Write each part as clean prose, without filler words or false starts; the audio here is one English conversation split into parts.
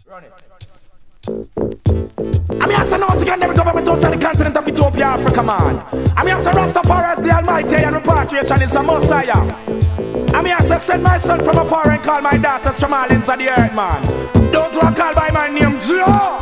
Run it. I mean, I say no secondary government outside the continent of Ethiopia, Africa, man. I mean, I say Rastafari is the Almighty and repatriation is the Messiah. I mean, I say send my son from afar and call my daughters from all ends of the earth, man. Those who are called by my name, Joe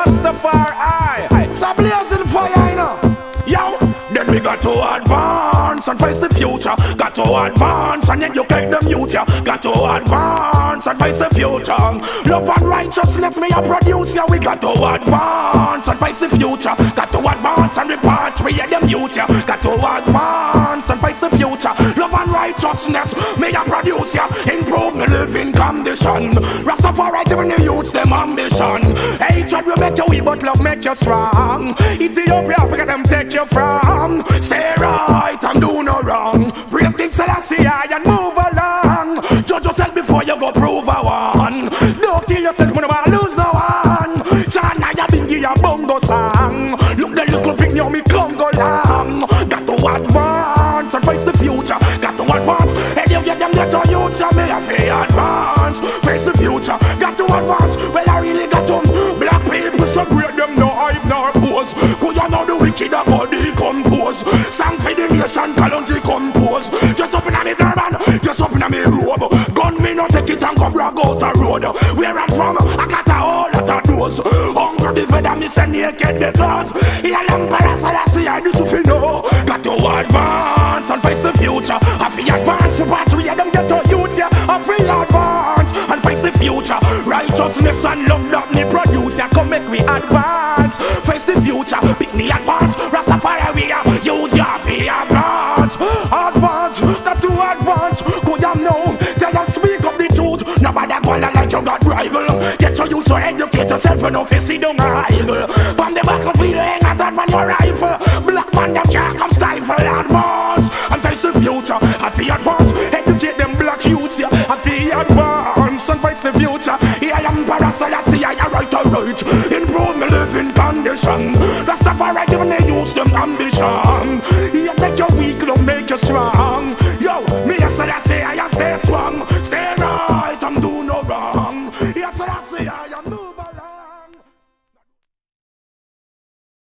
Rastafari. So blazing fire, you know. Yo, then we got to advance and face the future. Got to advance and educate the youth, yeah. Got to advance and face the future. Love and righteousness me a produce, yeah. We got to advance and face the future. Got to advance and repatriate them youth, yeah. Got to advance and face the future. Love and righteousness me a produce, yeah. Improve me living condition. Rastafari giving the youths them ambition. Hatred will make you weak, but love make you strong. Ethiopia, Africa, them take you from. Stay right and do no wrong. Praise King Selassie and move along. Judge yourself before you go prove a one. Don't kill yourself when you wanna lose no one. China ya bingy ya bongo song. Look the little thing you me Congo long. Got to advance and face the future. Got to advance. And you get them get on youth, so me have to advance. Face the future. Got to advance. Well I really got to. Black people separate them no hype nor pose. Could you know the wicked about the compose? Sang for the nation, Kalonji compose. Just up in a me turban, just up in a me robe. Gun me no take it and go brag out the road. Where I'm from, I got a whole lot of doors. Hunger the feather, me say naked the clothes. Here I'm Selassie, I do something know. Got to advance and face the future. I feel advance, so watch we them get to youth, yeah. I feel advance and face the future. Righteousness and love that me produce, yeah. Come make we advance, face the future. Pick me advance, Rastafari we are. Use your fear, advance, advance, got to advance. Go down now, tell them speak of the truth. Nobody gonna like you got rival. Get your youth to educate yourself and don't see don't idle. From the back of the hang at that man your rifle. Black man them can't come stifle. Advance and face the future. I feel advance, educate them black youths, yeah. I feel advance and face the future. Here I am Selassie, I right to right. Improve my living condition. Rastafari giving the youths them ambition. Here make you weak, don't make you strong. Yo, me a Selassie, I am stay